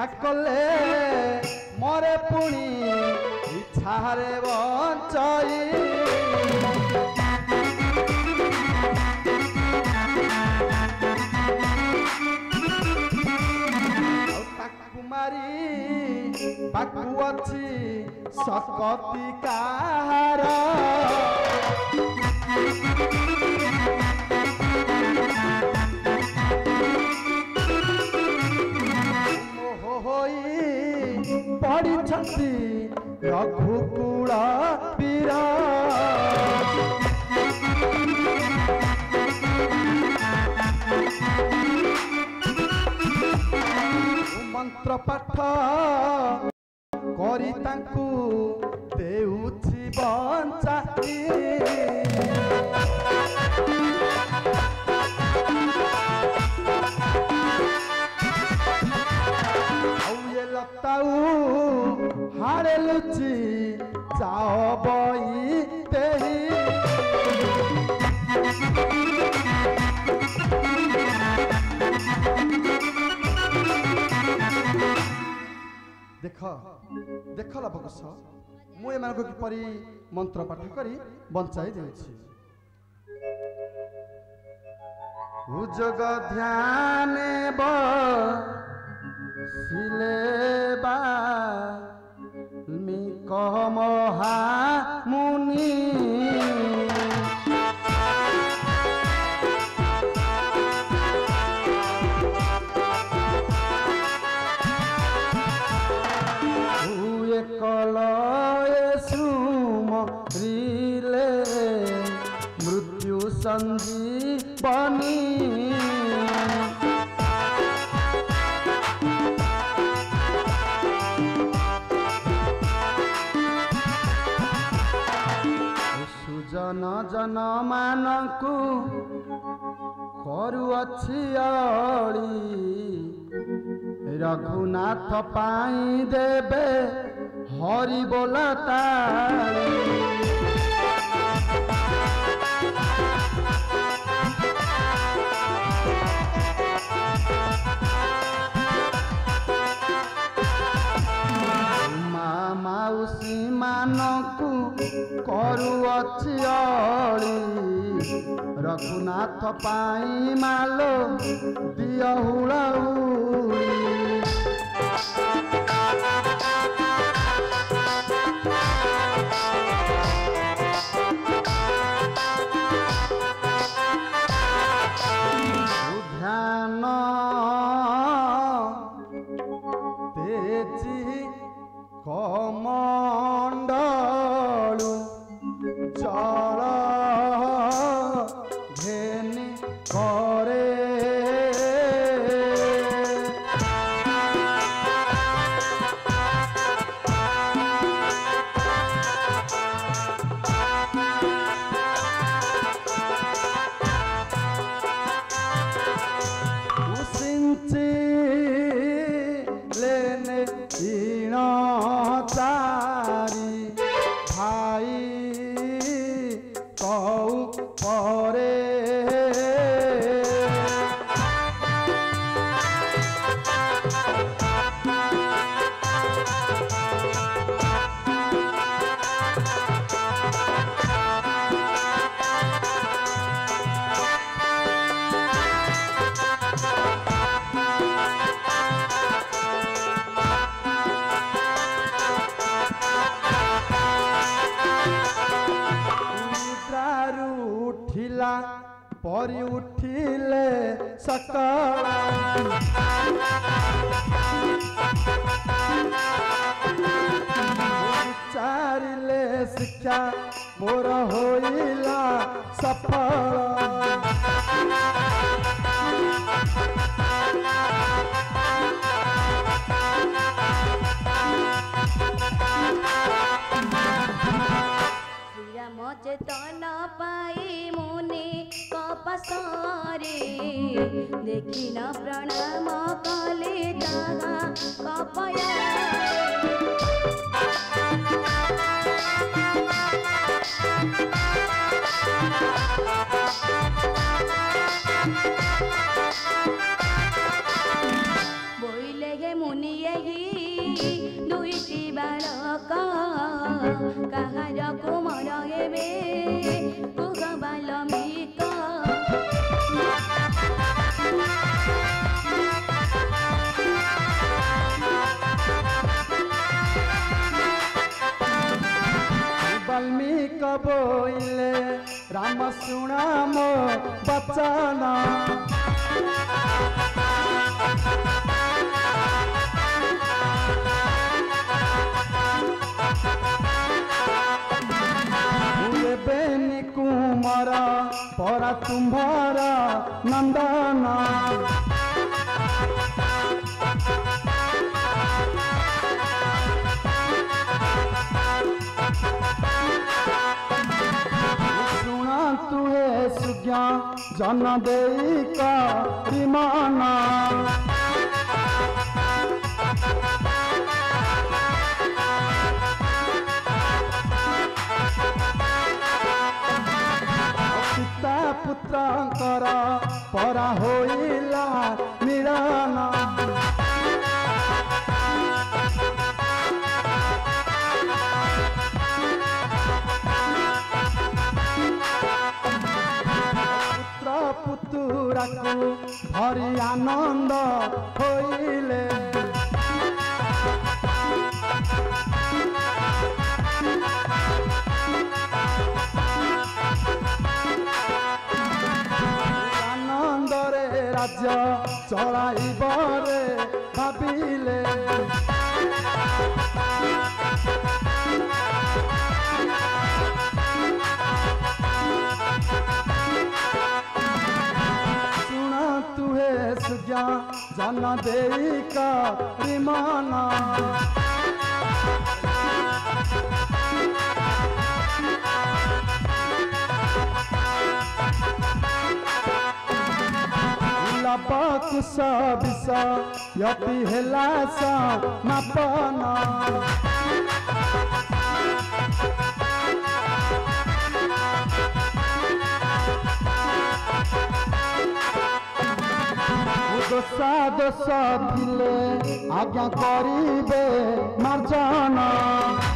इच्छा कले मरे पुणी इच्छारे बंचाई मारी पाकु अच्छी सकती कहार पड़ी रघुकुल वीर मंत्र पाठ करी तांकु देउछि बंचाई लताऊ हारे लुचि जाओ बई तेही देख देख लभकुश मु एमान को किपरि मंत्र पाठ करी बंचाई देउछि उजग ध्यान सिलेबा महा मुनि सुमरिले मृत्यु संजीवनी सुजन जन मानकु करुअछि रघुनाथ पाई देबे हरि बोला तारी माउसी मानकु करुअछि रघुनाथ पाई मालो दिया हुड़ाउड़ी ध्यान तेजी कमंडलु जल घेनी करे तारी भाई कौ परे उठिला परी उठिले सकला चारिले शिक्षा मोर होइला सफल चेतन पाई मुनि कपसरे देखिन प्रणाम कले ताहा कपया बोइले गे मुनि ये का कहार कुमार हेबे कुह बाल्मीक वाल्मीक बोइले राम सुना मो बचन बेनी कुमार परा तुम्हारा नंदना सुना तुहे सुज्ञा जन देई का विमाना पिता पुत्रंकर परा होइला मिलन पुतुरा को भरी आनंद होइले आनंद रे राज्य चलाइबरे भाबिले तुहे सुज्ञा जन देई का विमाना कुश विष यति हेला मापना दोषा दोष थिले आज्ञा करिबे मार्जना